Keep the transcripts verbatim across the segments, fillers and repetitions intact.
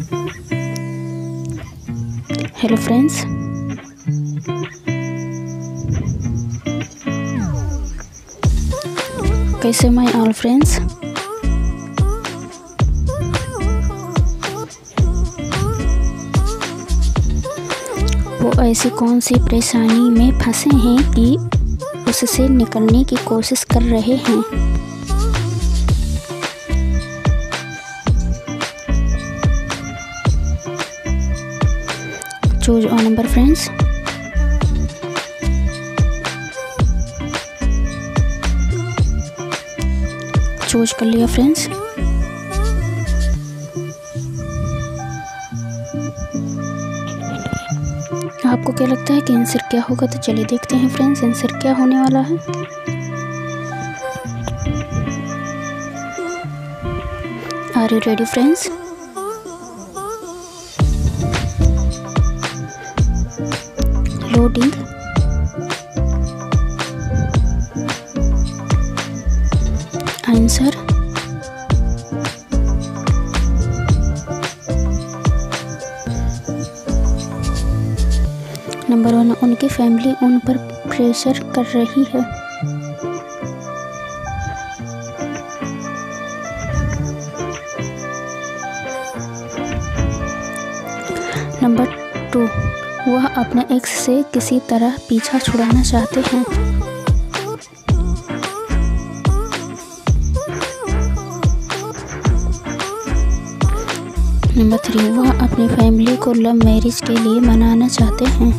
Hello friends, कैसे my all friends. वो ऐसी कौन सी परेशानी में फंसे हैं कि उससे निकलने की कोशिश कर रहे हैं। Choose on number friends. Choose कर लिया फ्रेंड्स। आपको क्या लगता है कि आंसर क्या होगा? तो चलिए देखते हैं फ्रेंड्स आंसर क्या होने वाला है। Are you ready friends? Loading. Answer number one, उनकी फैमिली उन पर प्रेशर कर रही है। नंबर टू, वह अपने एक्स से किसी तरह पीछा छुड़ाना चाहते हैं। नंबर थ्री, वह अपनी फैमिली को लव मैरिज के लिए मनाना चाहते हैं।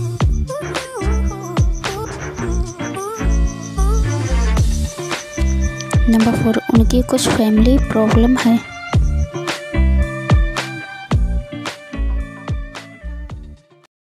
नंबर फोर, उनकी कुछ फैमिली प्रॉब्लम है।